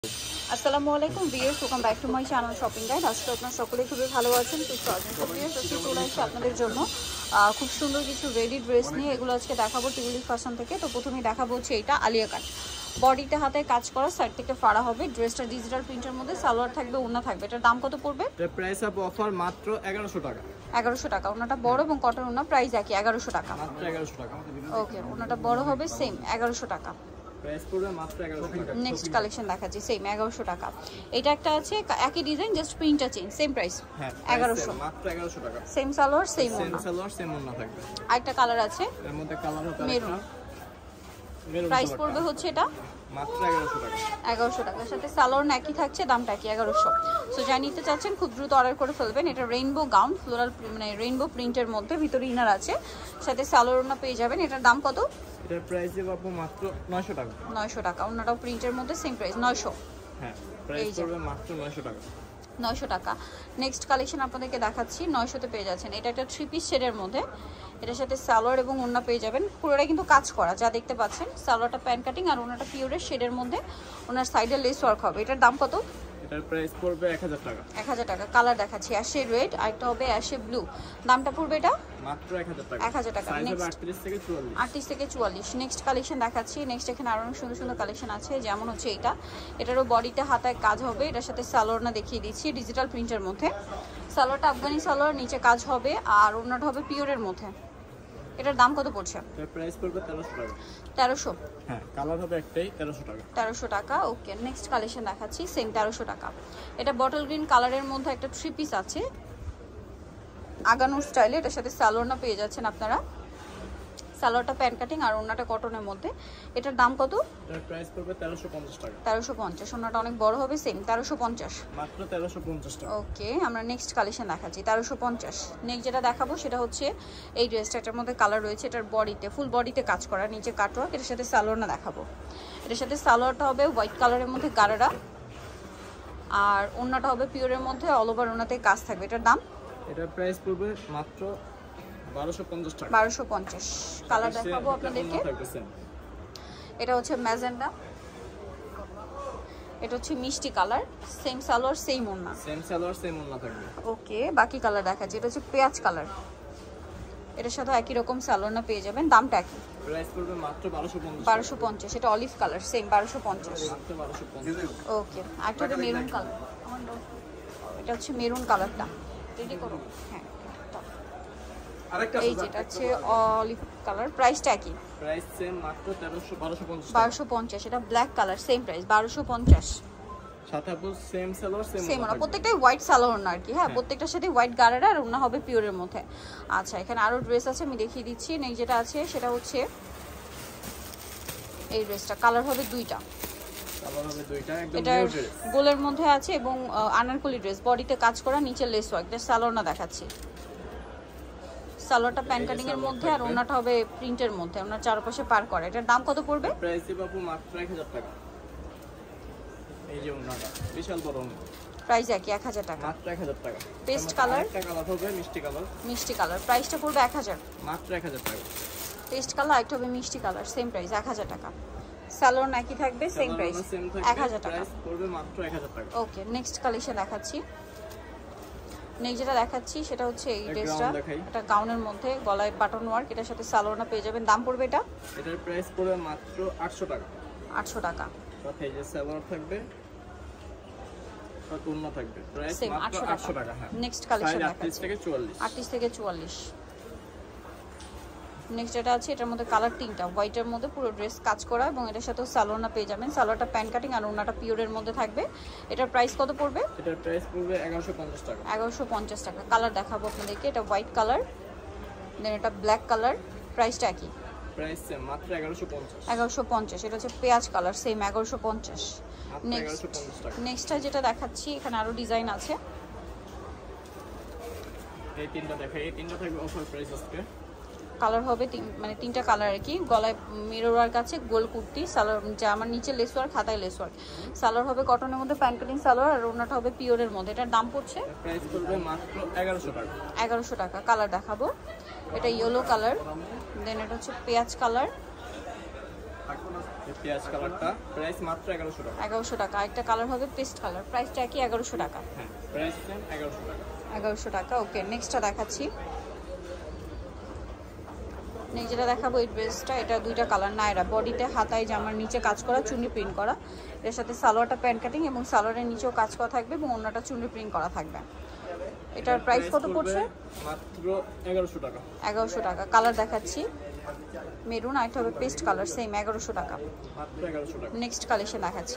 আসসালামু আলাইকুম viewers, welcome back to my channel shopping guide. আজকে আপনারা সকলেই খুবই ভালো আছেন, সুস্থ আছেন। তো ভিউয়ার্স, আজকে চলে আসছে আপনাদের জন্য খুব সুন্দর কিছু রেডি ড্রেস নিয়ে। এগুলো আজকে দেখাবো টিউলিপ ফ্যাশন থেকে। তো প্রথমেই দেখাবো হচ্ছে এইটা আলিয়া কাট, বডিতে হাতে কাজ করা, সাইড থেকে ফাড়া হবে। ড্রেসটা ডিজিটাল প্রিন্টের মধ্যে, সালোয়ার থাকবে, ওড়না থাকবে। এটার দাম কত পড়বে? এর প্রাইস আপ অফার মাত্র 1100 টাকা। 1100 টাকা। ওড়নাটা বড় এবং কটন ওড়না, প্রাইস একই 1100 টাকা। মাত্র 1100 টাকা। ওকে, ওড়নাটা বড় হবে, সেম 1100 টাকা। প্রাইস পড়বে মাত্র 1100 টাকা। নেক্সট কালেকশন দেখাচ্ছি, সেম 1100 টাকা। এটা একটা আছে একই ডিজাইন, জাস্ট প্রিন্টটা চেঞ্জ, সেম প্রাইস। হ্যাঁ, 1100 মাত্র 1100 টাকা। সেম সালোয়ার, সেম সেম ওড়না। সালোয়ার সেম ওড়না থাকবে। আরেকটা কালার আছে এর মধ্যে কালার হবে মেরুন। মেরুন প্রাইস পড়বে হচ্ছে এটা মাত্র 1100 টাকা। 1100 টাকার সাথে সালোয়ার একই থাকছে, দামটা কি 1100। সো যা নিতে চাচ্ছেন খুব দ্রুত অর্ডার করে ফেলবেন। এটা রেইনবো গাউন, ফ্লোরাল মানে রেইনবো প্রিন্টের মধ্যে, ভিতরে ইনার আছে, সাথে সালোয়ার ওড়না পেয়ে যাবেন। এটার দাম কত? এটার প্রাইস দেব আপু মাত্র 900 টাকা। 900 টাকা। ওড়নাটাও প্রিন্টের মধ্যে, সেম প্রাইস 900। হ্যাঁ, প্রাইস পড়বে মাত্র 900 টাকা। 900 টাকা। নেক্সট কালেকশন আপনাদেরকে দেখাচ্ছি, 900-তে পেয়ে যাচ্ছেন। এটা একটা 3 পিস শেডের মধ্যে, এটার সাথে সালোয়ার এবং ওড়না পেয়ে যাবেন। পুরোটা কিন্তু কাজ করা, যা দেখতে পাচ্ছেন। সালোয়ারটা প্যান্ট কাটিং আর ওড়নাটা পিওরের শেডের মধ্যে, ওনার সাইডে লেস ওয়ার্ক হবে। এটার দাম কত? এটার প্রাইস পড়বে 1000 টাকা। 1000 টাকা। কালার দেখাচ্ছি, অ্যাশে রেড, আরেকটা হবে অ্যাশে ব্লু। দামটা পড়বে এটা মাত্র 1000 টাকা। 1000 টাকা। সাইজ হবে নেক্সট 38 থেকে 44। 38 থেকে 44। নেক্সট কালেকশন দেখাচ্ছি। নেক্সট এখানে আরো অনেক সুন্দর সুন্দর কালেকশন আছে, যেমন হচ্ছে এটা। এটারও বডিতে হাতায় কাজ হবে, এটার সাথে সালোয়ারটা দেখিয়ে দিচ্ছি, ডিজিটাল প্রিন্টের মধ্যে। সালোয়ারটা আফগানি সালোয়ার, নিচে কাজ হবে, আর ওড়নাটা হবে পিওরের মধ্যে। এটার দাম কত পড়ছে? এর প্রাইস পড়বে 1300 টাকা। 1300। হ্যাঁ, কালার হবে একটাই, 1300 টাকা। 1300 টাকা। ওকে, নেক্সট কালেকশন দেখাচ্ছি, সেম 1300 টাকা। এটা বটল গ্রিন কালারের মধ্যে একটা 3 পিস আছে, আগানোর স্টাইলে। এটার সাথে সালোয়ারটা পেয়ে যাচ্ছেন আপনারা। সালোয়ারটা প্যান্ট কাটিং আর ওড়নাটা কটনের মধ্যে। এটার দাম কত? এর প্রাইস পড়বে 1350 টাকা। 1350। ওড়নাটা অনেক বড় হবে, সেম 1350। মাত্র 1350 টাকা। ওকে, আমরা নেক্সট কালেকশন দেখাচ্ছি 1350। নেক্সট যেটা দেখাবো সেটা হচ্ছে এই ড্রেসটা। এটার মধ্যে কালার রয়েছে, এটার বডিতে ফুল বডিতে কাজ করা, নিচে কাটওয়ার্ক। এটার সাথে সালোয়ারটা দেখাবো। এটার সাথে সালোয়ারটা হবে হোয়াইট কালারের মধ্যে গারারা, আর ওড়নাটা হবে পিওরের মধ্যে, অল ওভার ওড়নাতে কাজ থাকবে। এটার দাম? এটার প্রাইস পড়বে মাত্র 1250 টাকা। 1250। কালার দেখাবো আপনাদেরকে। এটা হচ্ছে ম্যাজেন্ডা, এটা হচ্ছে মিষ্টি কালার, সেম সালোয়ার সেম ওড়না। সেম সালোয়ার সেম ওড়না থাকবে। ওকে, বাকি কালার দেখাচ্ছি। এটা হচ্ছে পেঁয়াজ কালার, এটার সাথে একই রকম সালোয়ার পেয়ে যাবেন। দামটা কি? প্রাইস পড়বে মাত্র 1250। 1250। এটা অলিভ কালার, সেম 1250। মাত্র 1250। ওকে, আরেকটা হচ্ছে মেরুন কালার। এটা হচ্ছে মেরুন কালারটা, রেডি করো। হ্যাঁ, এই যেটা হচ্ছে অলিভ কালার, প্রাইসটা কি? প্রাইস সেম মাত্র 1250। 1250। এটা ব্ল্যাক কালার, সেম প্রাইস 1250। সাথে আপু সেম সালোয়ার সেম ওনা, প্রত্যেকটাই হোয়াইট সালোয়ার না আর কি। হ্যাঁ, প্রত্যেকটার সাথে হোয়াইট গারারা, আর ওনা হবে পিওরের মধ্যে। আচ্ছা, এখানে আরো ড্রেস আছে, আমি দেখিয়ে দিচ্ছি। নেক্সট যেটা আছে সেটা হচ্ছে এই ড্রেসটা। কালার হবে দুইটা, কালার হবে দুইটা, একদম এটা নিউ ড্রেস। গোলের মধ্যে আছে এবং আনারকলি ড্রেস, বডিতে কাজ করা, নিচে লেস ওয়ার্ক। এটা সালোয়ারটা দেখাচ্ছি। সালোয়ারটা প্যান্ট কাটিং এর মধ্যে, আর ওনাটা হবে প্রিন্টের মধ্যে, ওনার চারপাশে পার করা। এটার দাম কত পড়বে? প্রাইস দিব আপু মাত্র 1000 টাকা। এই যে ওনাটা বিশাল বড় ওনা, প্রাইস একই 1000 টাকা। মাত্র 1000 টাকা। পেস্ট কালার, একটা কালার হবে মিষ্টি কালার। মিষ্টি কালার, প্রাইসটা পড়বে 1000। মাত্র 1000 টাকা। পেস্ট কালার, একটা হবে মিষ্টি কালার, সেম প্রাইস 1000 টাকা। সালোয়ার একই থাকবে, সেম প্রাইস 1000 টাকা। প্রাইস পড়বে মাত্র 1000 টাকা। ওকে, নেক্সট কালেকশন দেখাচ্ছি। নেক্সট যেটা দেখাচ্ছি সেটা হচ্ছে এই ড্রেসটা। এটা গাউনের মধ্যে, গলায় বাটন ওয়ার্ক, এটার সাথে সালোয়ারটা পেয়ে যাবেন। দাম পড়বে এটা? এটার প্রাইস পড়বে মাত্র 800 টাকা। 800 টাকা। সাথে এই যে সালোয়ার থাকবে, আর ওড়না থাকবে। প্রাইস সেম মাত্র 800 টাকা। হ্যাঁ, নেক্সট কালেকশন সাইজ দেখাচ্ছি 38 থেকে 44। 38 থেকে 44। নেক্সট যেটা আছে এটার মধ্যে কালার তিনটা, হোয়াইটের মধ্যে পুরো ড্রেস কাজ করা, এবং এটার সাথেও সালোয়ারটা পেয়ে যাবেন। সালোয়ারটা প্যান্ট কাটিং আর ওড়নাটা পিওরের মধ্যে থাকবে। এটার প্রাইস কত পড়বে? এটার প্রাইস পড়বে 1150 টাকা। 1150 টাকা। কালার দেখাবো আপনাদেরকে। এটা হোয়াইট কালার, দেন এটা ব্ল্যাক কালার, প্রাইসটা কি? প্রাইস সেম মাত্র 1150। 1150। এটা হচ্ছে পেঁয়াজ কালার, সেম 1150। মাত্র 1150 টাকা। নেক্সটটা যেটা দেখাচ্ছি, এখানে আরো ডিজাইন আছে। এই তিনটা দেখাই, এই তিনটা থাকবে অফার প্রাইস আজকে। কালার হবে মানে তিনটা কালার আর কি। গলায় মিরর ওয়ার্ক আছে, গোল কুর্তি, সালোয়ার জামার নিচে লেস ওয়ার্ক, হাতায় লেস ওয়ার্ক। সালোয়ার হবে কটনের মধ্যে, প্যান্ট কাটিং সালোয়ার, আর ওড়নাটা হবে পিওরের মধ্যে। এটার দাম পড়ছে প্রাইস পড়বে মাত্র 1100 টাকা। 1100 টাকা। কালার দেখাবো। এটা ইয়েলো কালার, দেন এটা হচ্ছে পেঁয়াজ কালার, এই পেঁয়াজ কালারটা প্রাইস মাত্র 1100 টাকা। 1100 টাকা। আরেকটা কালার হবে পেস্ট কালার, প্রাইসটা কি 1100 টাকা? হ্যাঁ, প্রাইস সেম 1100 টাকা। 1100 টাকা। ওকে, নেক্সটটা দেখাচ্ছি। নেক্সট যেটা দেখাবো এই ড্রেসটা, এটা দুইটা কালার নায়রা, বডিতে হাতায় জামার নিচে কাজ করা, চুন্নি প্রিন্ট করা। এর সাথে সালোয়ারটা প্যান্ট কাটিং এবং সালোয়ারের নিচেও কাজ করা থাকবে এবং অন্যটা চুন্নি প্রিন্ট করা থাকবে। এটার প্রাইস কত পড়ছে? মাত্র 1100 টাকা। 1100 টাকা। কালার দেখাচ্ছি মেরুন, আর একটা হবে পেস্ট কালার, সেম 1100 টাকা। মাত্র 1100 টাকা। নেক্সট কালেকশন দেখাচ্ছি।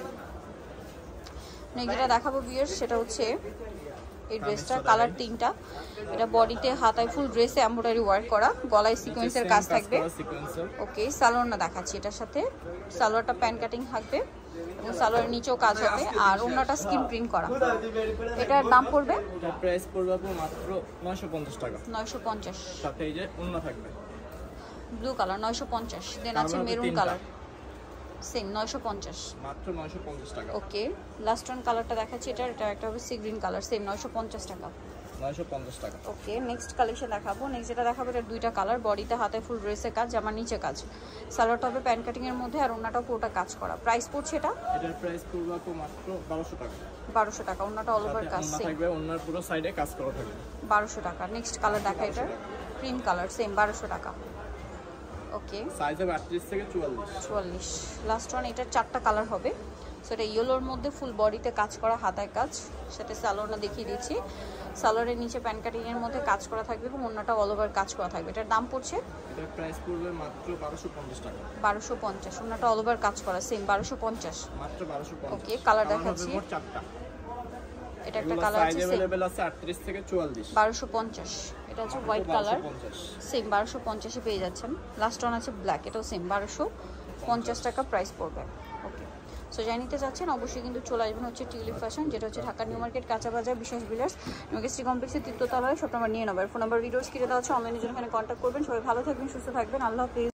নেক্সট যেটা দেখাবো ভিউয়ার্স সেটা হচ্ছে এই ড্রেসটার কালার তিনটা। এটা বডিতে হাতায় ফুল ড্রেসে এমব্রয়ডারি ওয়ার্ক করা, গলায় সিকোয়েন্সের কাজ থাকবে। ওকে, সালোয়ারটা দেখাচ্ছি। এটার সাথে সালোয়ারটা প্যান্ট কাটিং থাকবে এবং সালোয়ারের নিচেও কাজ হবে, আর অন্যটা স্কিন প্রিন্ট করা। এটার দাম পড়বে, এটার প্রাইস পড়বে আপু মাত্র 950 টাকা। 950। সাথে এই যে ওন্না থাকবে ব্লু কালার 950। দেন আছে মেরুন কালার, সেম 950। মাত্র 950 টাকা। ওকে, লাস্ট ওয়ান কালারটা দেখাচ্ছি। এটা একটা হবে সি গ্রিন কালার, সেম 950 টাকা। 950 টাকা। ওকে, নেক্সট কালেকশন দেখাবো। নেক্সট যেটা দেখাবো এটা দুইটা কালার, বডিতে হাতে ফুল ড্রেসের কাজ, জামার নিচে কাজ, সালোয়ারটা হবে প্যান্ট কাটিং এর মধ্যে, আর ওন্নাটাও পুরোটা কাজ করা। প্রাইস পড়ছে এটা, এটার প্রাইস পড়বে আপু মাত্র 1200 টাকা। 1200 টাকা। ওন্নাটা অল ওভার কাজ, ওন্না সেম থাকবে, ওন্নার পুরো সাইডে কাজ করা থাকবে। 1200 টাকা। নেক্সট কালার দেখা, এটা ক্রিম কালার, সেম 1200 টাকা। ওকে, সাইজ হবে 38 থেকে 44। 44। লাস্ট ওয়ান, এটার চারটা কালার হবে। সো এটা ইয়েলোর মধ্যে ফুল বডিতে কাজ করা, হাতায় কাজ, সাথে সালোয়ারটা দেখিয়ে দিচ্ছি। সালোয়ারের নিচে প্যান্ট কাটিং এর মধ্যে কাজ করা থাকবে এবং অন্যটা অল ওভার কাজ করা থাকবে। এটার দাম পড়ছে, এটার প্রাইস পড়বে মাত্র 1250 টাকা। 1250। অন্যটা অল ওভার কাজ করা, সেম 1250। মাত্র 1250। ওকে, কালার দেখাচ্ছি। মোট 4টা। এটা একটা কালার সাইজ আছে, সেম अवेलेबल আছে 38 থেকে 44। 1250। এটা হচ্ছে হোয়াইট কালার, 1250। সেম 1250 এ পেয়ে যাচ্ছেন। লাস্ট ওয়ান আছে ব্ল্যাক, এটাও সেম 1250 টাকা প্রাইস পড়বে। ওকে, সো যাই নিতে চাচ্ছেন অবশ্যই কিন্তু চলে আসবেন হচ্ছে টিউলিপ ফ্যাশন, যেটা হচ্ছে ঢাকা নিউ মার্কেট, কাঁচা বাজার, বিশেষ বিলার্স, নিউগেস্ট্রি কমপ্লেক্সের তৃতীয় তলায়। সব নাম্বার নিয়ে নেবেন। ফোন নাম্বার ভিডিওস কিনে দেওয়া আছে, অনলাইনের জন্য এখানে কন্ট্যাক্ট করবেন। সবাই ভালো থাকবেন, সুস্থ থাকবেন। আল্লাহ হাফেজ।